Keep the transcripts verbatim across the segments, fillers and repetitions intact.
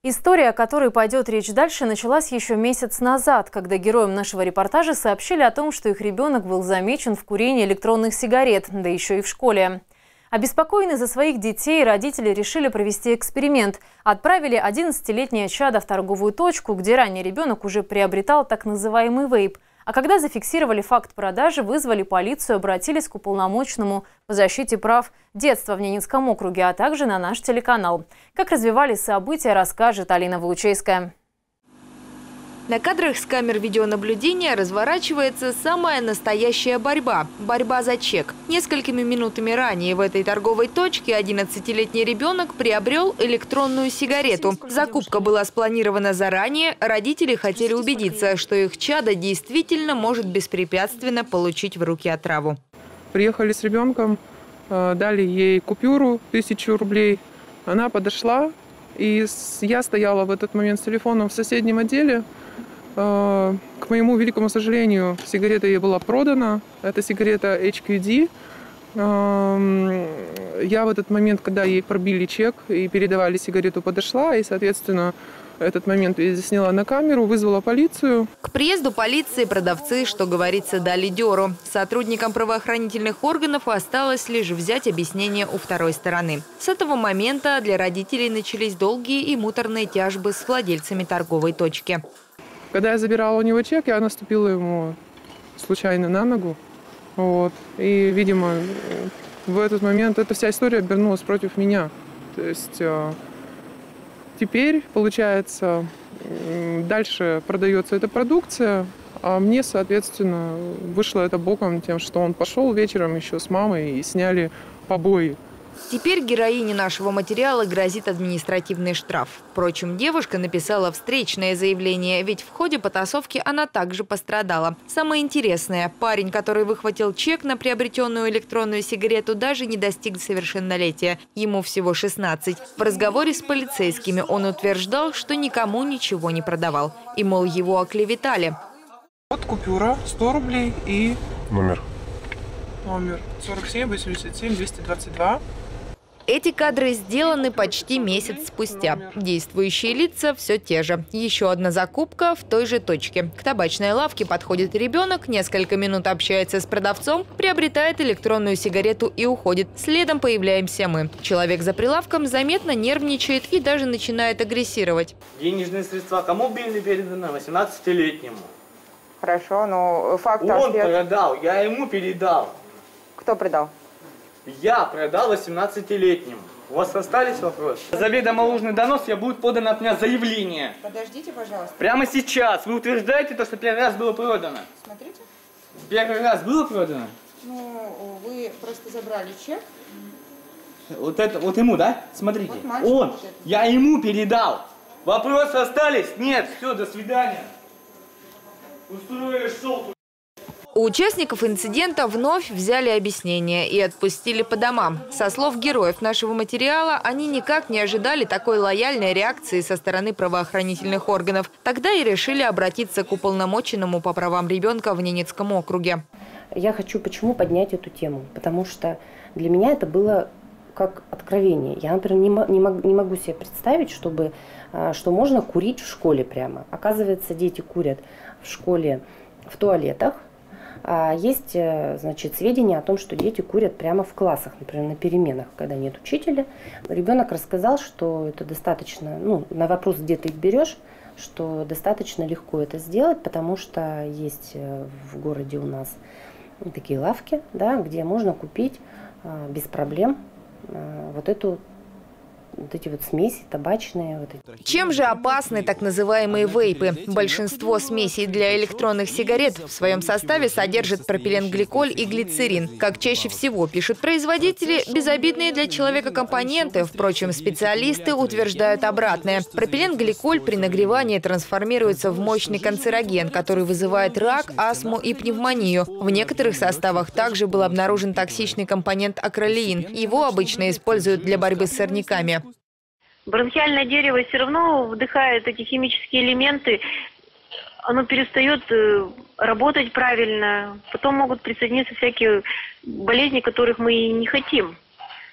История, о которой пойдет речь дальше, началась еще месяц назад, когда героям нашего репортажа сообщили о том, что их ребенок был замечен в курении электронных сигарет, да еще и в школе. Обеспокоенные за своих детей, родители решили провести эксперимент. Отправили одиннадцатилетнее чадо в торговую точку, где ранее ребенок уже приобретал так называемый вейп. А когда зафиксировали факт продажи, вызвали полицию, обратились к уполномоченному по защите прав детства в Ненецком округе, а также на наш телеканал. Как развивались события, расскажет Алина Волучейская. На кадрах с камер видеонаблюдения разворачивается самая настоящая борьба – борьба за чек. Несколькими минутами ранее в этой торговой точке одиннадцатилетний ребенок приобрел электронную сигарету. Закупка была спланирована заранее, родители хотели убедиться, что их чадо действительно может беспрепятственно получить в руки отраву. Приехали с ребенком, дали ей купюру тысячу рублей. Она подошла, и я стояла в этот момент с телефоном в соседнем отделе. К моему великому сожалению, сигарета ей была продана. Это сигарета эйч кью ди. Я в этот момент, когда ей пробили чек и передавали сигарету, подошла. И, соответственно, этот момент я засняла на камеру, вызвала полицию. К приезду полиции продавцы, что говорится, дали дёру. Сотрудникам правоохранительных органов осталось лишь взять объяснение у второй стороны. С этого момента для родителей начались долгие и муторные тяжбы с владельцами торговой точки. Когда я забирала у него чек, я наступила ему случайно на ногу. Вот. И, видимо, в этот момент эта вся история обернулась против меня. То есть э, теперь, получается, дальше продается эта продукция, а мне, соответственно, вышло это боком тем, что он пошел вечером еще с мамой и сняли побои. Теперь героине нашего материала грозит административный штраф. Впрочем, девушка написала встречное заявление, ведь в ходе потасовки она также пострадала. Самое интересное, парень, который выхватил чек на приобретенную электронную сигарету, даже не достиг совершеннолетия. Ему всего шестнадцать. В разговоре с полицейскими он утверждал, что никому ничего не продавал. И, мол, его оклеветали. Вот купюра, сто рублей и... Номер. Номер сорок семь восемьдесят семь двести двадцать два. Эти кадры сделаны почти месяц спустя. Действующие лица все те же. Еще одна закупка в той же точке. К табачной лавке подходит ребенок, несколько минут общается с продавцом, приобретает электронную сигарету и уходит. Следом появляемся мы. Человек за прилавком заметно нервничает и даже начинает агрессировать. Денежные средства кому были переданы? восемнадцатилетнему. Хорошо, но факт... Он продал, я ему передал. Кто продал? Я продал восемнадцатилетнему. У вас остались вопросы? Заведомо ложный донос, я будет подано от меня заявление. Подождите, пожалуйста. Прямо сейчас. Вы утверждаете то, что первый раз было продано? Смотрите. Первый раз было продано? Ну, вы просто забрали чек. Вот это, вот ему, да? Смотрите. Вот мальчик, Он, вот я ему передал. Вопросы остались? Нет. Все, до свидания. Устроили шоу. У участников инцидента вновь взяли объяснение и отпустили по домам. Со слов героев нашего материала, они никак не ожидали такой лояльной реакции со стороны правоохранительных органов. Тогда и решили обратиться к уполномоченному по правам ребенка в Ненецком округе. Я хочу почему поднять эту тему, потому что для меня это было как откровение. Я, например, не, не, мог, не могу себе представить, чтобы, что можно курить в школе прямо. Оказывается, дети курят в школе в туалетах. Есть, значит, сведения о том, что дети курят прямо в классах, например, на переменах, когда нет учителя. Ребенок рассказал, что это достаточно, ну, на вопрос, где ты их берешь, что достаточно легко это сделать, потому что есть в городе у нас такие лавки, да, где можно купить без проблем вот эту вот эти вот смеси табачные. Вот эти. Чем же опасны так называемые вейпы? Большинство смесей для электронных сигарет в своем составе содержат пропиленгликоль и глицерин. Как чаще всего пишут производители, безобидные для человека компоненты. Впрочем, специалисты утверждают обратное. Пропиленгликоль при нагревании трансформируется в мощный канцероген, который вызывает рак, астму и пневмонию. В некоторых составах также был обнаружен токсичный компонент акролеин. Его обычно используют для борьбы с сорняками. Бронхиальное дерево все равно вдыхает эти химические элементы, оно перестает работать правильно. Потом могут присоединиться всякие болезни, которых мы и не хотим.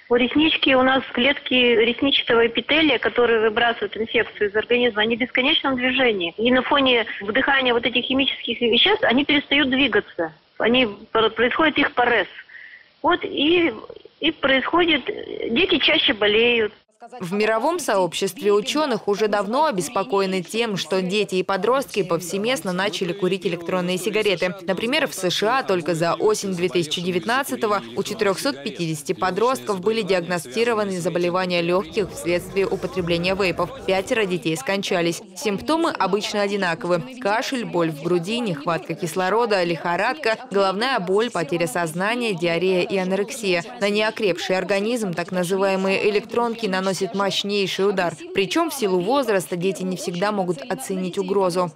У реснички у нас клетки ресничного эпителия, которые выбрасывают инфекцию из организма, они в бесконечном движении. И на фоне вдыхания вот этих химических веществ они перестают двигаться. Они, происходит их парез. Вот и, и происходит, дети чаще болеют. В мировом сообществе ученых уже давно обеспокоены тем, что дети и подростки повсеместно начали курить электронные сигареты. Например, в США только за осень две тысячи девятнадцатого у четырёхсот пятидесяти подростков были диагностированы заболевания легких вследствие употребления вейпов. Пятеро детей скончались. Симптомы обычно одинаковы. Кашель, боль в груди, нехватка кислорода, лихорадка, головная боль, потеря сознания, диарея и анорексия. На неокрепший организм так называемые электронки наносят мощнейший удар. Причем в силу возраста дети не всегда могут оценить угрозу.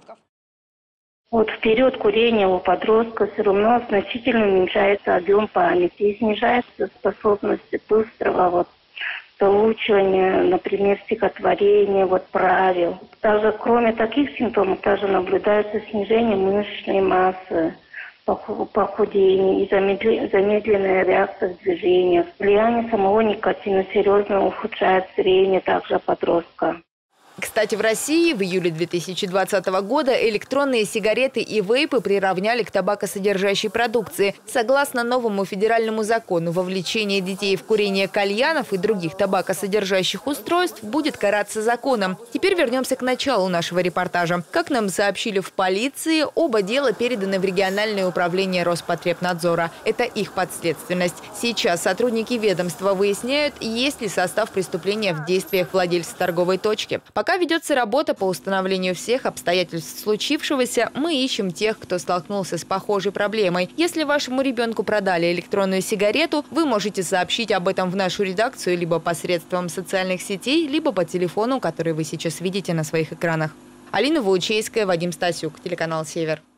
Вот в период курения у подростка все равно значительно уменьшается объем памяти и снижается способность быстрого вот заучивания, например, стихотворения, вот правил. Также кроме таких симптомов также наблюдается снижение мышечной массы, похудение и замедленная реакция в движениях. Влияние самого никотина серьезно ухудшает зрение также подростка. Кстати, в России в июле две тысячи двадцатого года электронные сигареты и вейпы приравняли к табакосодержащей продукции. Согласно новому федеральному закону, вовлечение детей в курение кальянов и других табакосодержащих устройств будет караться законом. Теперь вернемся к началу нашего репортажа. Как нам сообщили в полиции, оба дела переданы в региональное управление Роспотребнадзора. Это их подследственность. Сейчас сотрудники ведомства выясняют, есть ли состав преступления в действиях владельца торговой точки. Пока ведется работа по установлению всех обстоятельств случившегося, мы ищем тех, кто столкнулся с похожей проблемой. Если вашему ребенку продали электронную сигарету, вы можете сообщить об этом в нашу редакцию либо посредством социальных сетей, либо по телефону, который вы сейчас видите на своих экранах. Алина Ваучейская, Вадим Стасюк, телеканал «Север».